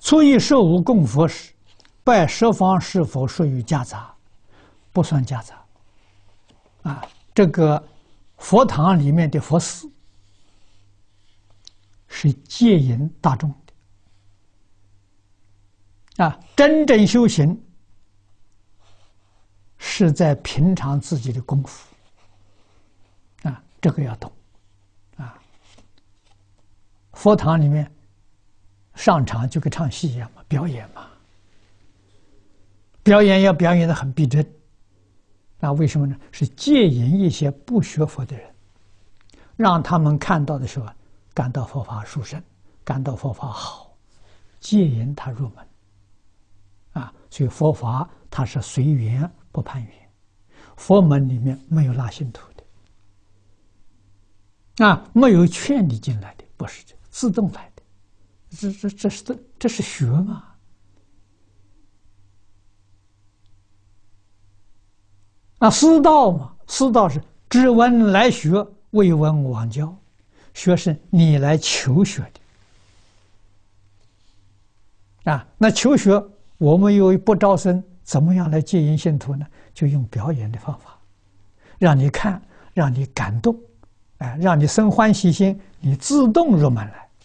初一十五供佛时，拜十方是否属于夹杂？不算夹杂。这个佛堂里面的佛事是戒引大众的。真正修行是在平常自己的功夫。这个要懂。佛堂里面上场就跟唱戏一样嘛，表演嘛。表演要表演得很逼真。为什么呢？是戒引一些不学佛的人，让他们看到的时候感到佛法殊胜，感到佛法好，戒引他入门。所以佛法它是随缘不攀缘，佛门里面没有拉信徒的，没有劝你进来的，不是自动来的，这是学嘛。师道嘛，师道是知闻来学，未闻往教。学是你来求学的。那求学我们又不招生，怎么样来戒引信徒呢？就用表演的方法，让你看，让你感动，让你生欢喜心，你自动入门来。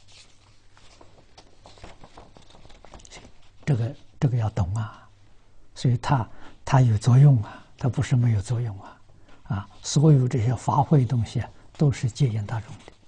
这个要懂啊，所以它有作用啊。它不是没有作用啊！所有这些法会东西都是戒引大众的。